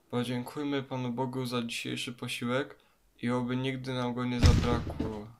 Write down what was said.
Podziękujmy Panu Bogu za dzisiejszy posiłek i oby nigdy nam go nie zabrakło.